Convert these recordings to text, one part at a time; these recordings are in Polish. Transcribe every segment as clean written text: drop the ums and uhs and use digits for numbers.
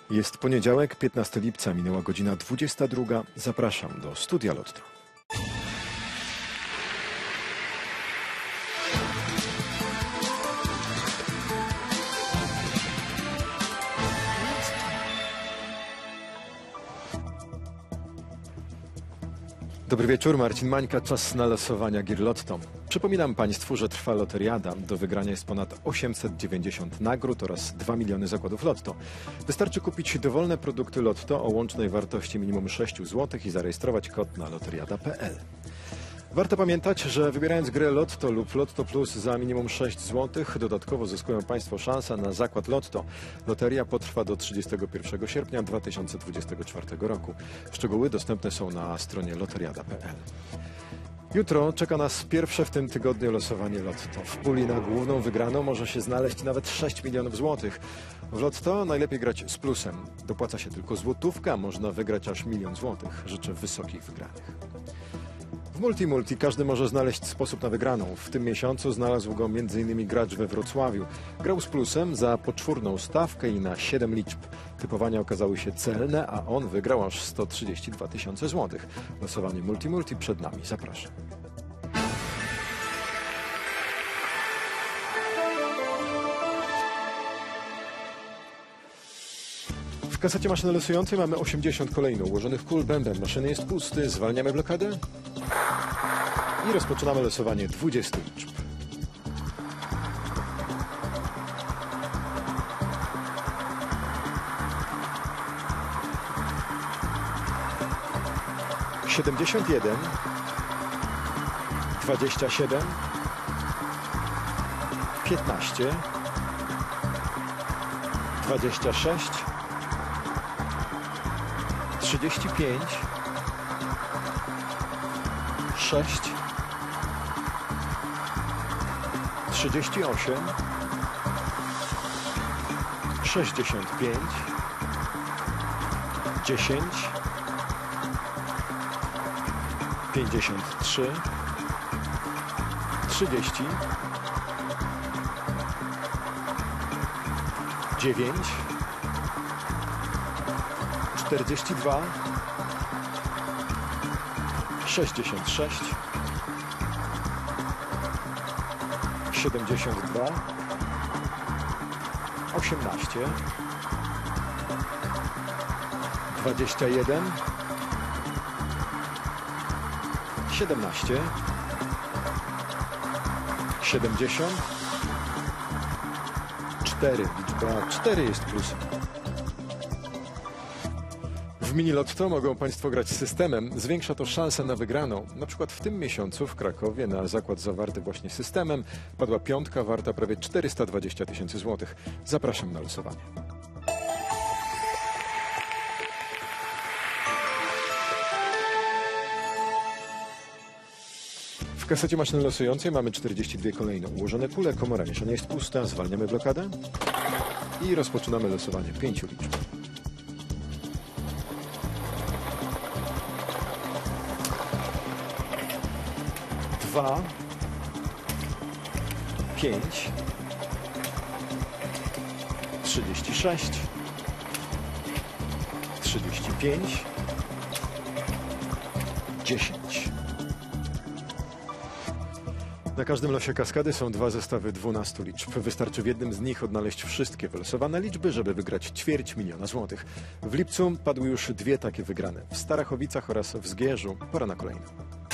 Jest poniedziałek, 15 lipca, minęła godzina 22. Zapraszam do Studia Lotto. Dobry wieczór, Marcin Mańka, czas na losowania gier Lotto. Przypominam Państwu, że trwa loteriada. Do wygrania jest ponad 890 nagród oraz 2 miliony zakładów Lotto. Wystarczy kupić dowolne produkty Lotto o łącznej wartości minimum 6 zł i zarejestrować kod na loteriada.pl. Warto pamiętać, że wybierając grę Lotto lub Lotto Plus za minimum 6 zł, dodatkowo zyskują Państwo szansę na zakład Lotto. Loteria potrwa do 31 sierpnia 2024 roku. Szczegóły dostępne są na stronie loteriada.pl. Jutro czeka nas pierwsze w tym tygodniu losowanie Lotto. W puli na główną wygraną może się znaleźć nawet 6 milionów złotych. W Lotto najlepiej grać z plusem. Dopłaca się tylko złotówka, można wygrać aż 1 000 000 złotych. Życzę wysokich wygranych. W Multi każdy może znaleźć sposób na wygraną. W tym miesiącu znalazł go m.in. gracz we Wrocławiu. Grał z plusem za poczwórną stawkę i na 7 liczb. Typowania okazały się celne, a on wygrał aż 132 000 złotych. Losowanie Multi przed nami. Zapraszam. W kasecie maszyny losującej mamy 80 kolejno ułożonych kul. Bęben maszyny jest pusty. Zwalniamy blokadę. I rozpoczynamy losowanie 20 liczb. Siedemdziesiąt jeden, 27, 15, 26, 35, 6, 38, 65, 10, 53, 30, 9, 42, 66, 72, 18, 21, 17, 70, 4. Liczba 4 jest plusem. W mini Lotto mogą Państwo grać z systemem. Zwiększa to szansę na wygraną. Na przykład w tym miesiącu w Krakowie na zakład zawarty właśnie systemem padła piątka warta prawie 420 000 złotych. Zapraszam na losowanie. W kasecie maszyny losującej mamy 42 kolejno ułożone kule. Komora mieszania jest pusta. Zwalniamy blokadę i rozpoczynamy losowanie 5 liczb. 2, 5, 36, 35, 10. Na każdym losie kaskady są 2 zestawy 12 liczb. Wystarczy w jednym z nich odnaleźć wszystkie wylosowane liczby, żeby wygrać 250 000 złotych. W lipcu padły już 2 takie wygrane. W Starachowicach oraz w Zgierzu. Pora na kolejną.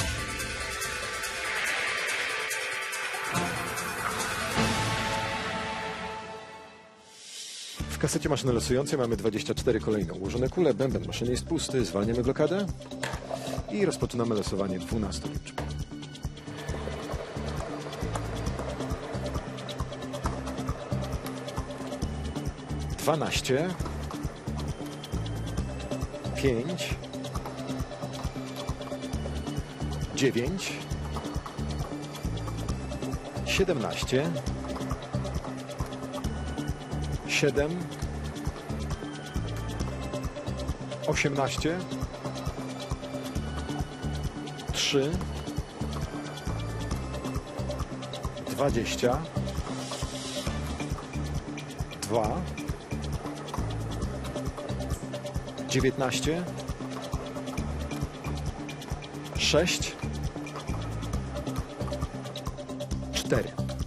W kasecie maszyny losującej mamy 24 kolejno ułożone kule. Bęben maszyny jest pusty. Zwalniamy blokadę i rozpoczynamy losowanie 12 liczb. 12, 5, 9, 17, 7, 18, 3, 20, 2, 19, 6, 4.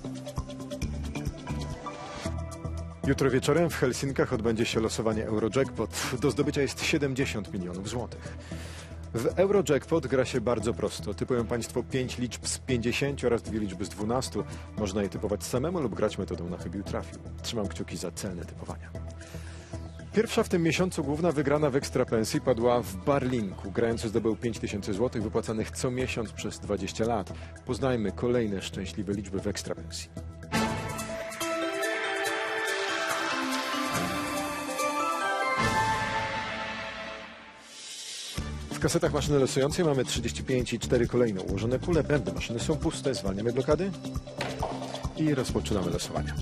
Jutro wieczorem w Helsinkach odbędzie się losowanie Eurojackpot. Do zdobycia jest 70 milionów złotych. W Eurojackpot gra się bardzo prosto. Typują Państwo 5 liczb z 50 oraz 2 liczby z 12. Można je typować samemu lub grać metodą na chybił trafił. Trzymam kciuki za celne typowania. Pierwsza w tym miesiącu główna wygrana w ekstrapensji padła w Barlinku. Grający zdobył 5000 zł wypłacanych co miesiąc przez 20 lat. Poznajmy kolejne szczęśliwe liczby w ekstrapensji. W kasetach maszyny losującej mamy 35 i 4 kolejne ułożone kule. Bębny maszyny są puste, zwalniamy blokady i rozpoczynamy losowanie.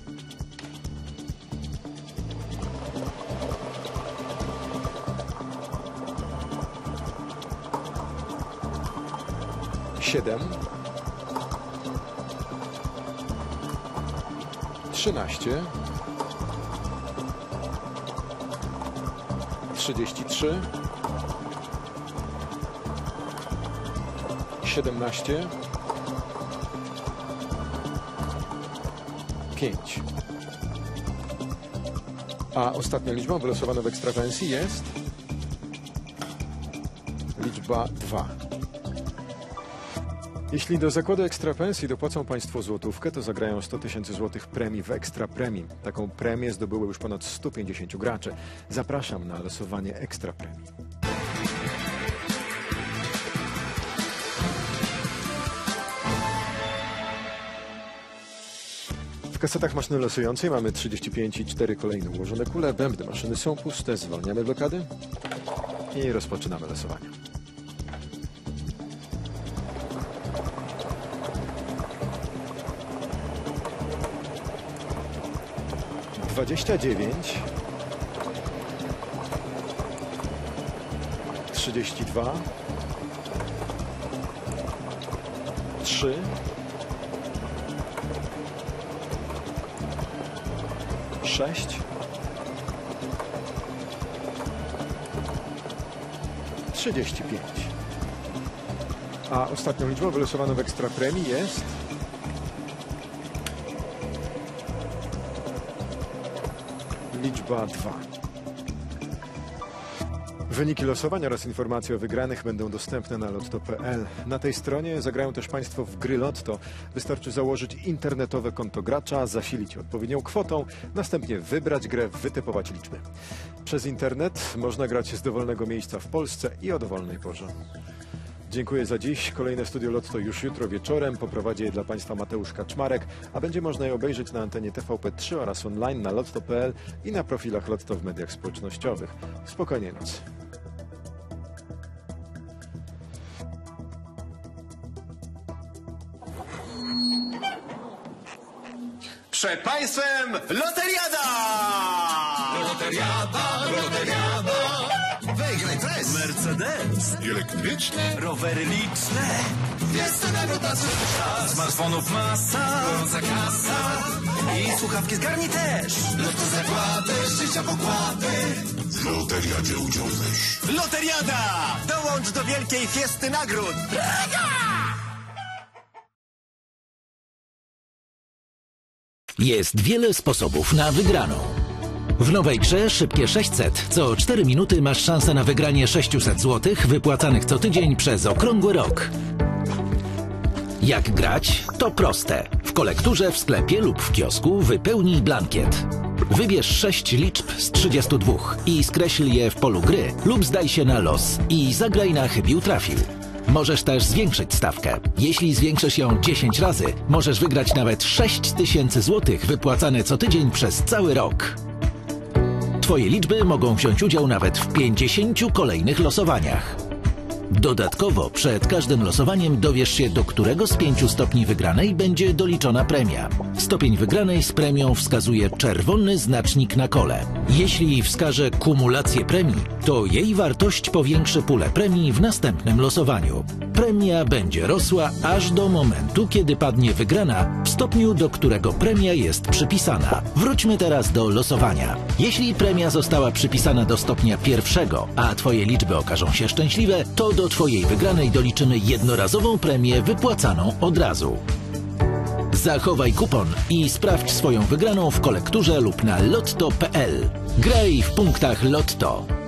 Siedem, 13, 33, 17, 5. A ostatnią liczbą wylosowaną w ekstrawensji jest liczba 2. Jeśli do zakładu ekstrapensji dopłacą Państwo złotówkę, to zagrają 100 tysięcy złotych premii w Ekstra Premii. Taką premię zdobyło już ponad 150 graczy. Zapraszam na losowanie Ekstra Premii. W kasetach maszyny losującej mamy 35 i 4 kolejne ułożone kule. Bębny maszyny są puste, zwalniamy blokady i rozpoczynamy losowanie. Dwadzieścia 32, 3, 6, 35. A ostatnią liczbą wylosowaną w Ekstra Premii jest liczba 2. Wyniki losowania oraz informacje o wygranych będą dostępne na lotto.pl. Na tej stronie zagrają też Państwo w gry Lotto. Wystarczy założyć internetowe konto gracza, zasilić odpowiednią kwotą, następnie wybrać grę, wytypować liczby. Przez internet można grać z dowolnego miejsca w Polsce i o dowolnej porze. Dziękuję za dziś. Kolejne Studio Lotto już jutro wieczorem. Poprowadzi je dla Państwa Mateusz Kaczmarek, a będzie można je obejrzeć na antenie TVP3 oraz online na lotto.pl i na profilach Lotto w mediach społecznościowych. Spokojnej nocy. Przed Państwem Loteriada! Loteriada! Wygraj prez! Mercedes! Elektryczne? Rowery liczne! Jest nagród na czas! Smartfonów masa! Gorąca kasa! I słuchawki zgarnij też! Lotto zakłady, szczęścia pokłady! W Loteriadzie udział weź. Loteriada! Dołącz do wielkiej fiesty nagród! Jest wiele sposobów na wygraną. W nowej grze Szybkie 600 co 4 minuty masz szansę na wygranie 600 zł wypłacanych co tydzień przez okrągły rok. Jak grać? To proste. W kolekturze, w sklepie lub w kiosku wypełnij blankiet. Wybierz 6 liczb z 32 i skreśl je w polu gry lub zdaj się na los i zagraj na chybił trafił. Możesz też zwiększyć stawkę. Jeśli zwiększysz ją 10 razy, możesz wygrać nawet 6000 zł wypłacane co tydzień przez cały rok. Twoje liczby mogą wziąć udział nawet w 50 kolejnych losowaniach. Dodatkowo przed każdym losowaniem dowiesz się, do którego z 5 stopni wygranej będzie doliczona premia. Stopień wygranej z premią wskazuje czerwony znacznik na kole. Jeśli wskaże kumulację premii, to jej wartość powiększy pulę premii w następnym losowaniu. premia będzie rosła aż do momentu, kiedy padnie wygrana w stopniu, do którego premia jest przypisana. Wróćmy teraz do losowania. Jeśli premia została przypisana do stopnia 1, a Twoje liczby okażą się szczęśliwe, to do Twojej wygranej doliczymy jednorazową premię wypłacaną od razu. Zachowaj kupon i sprawdź swoją wygraną w kolekturze lub na lotto.pl. Graj w punktach Lotto.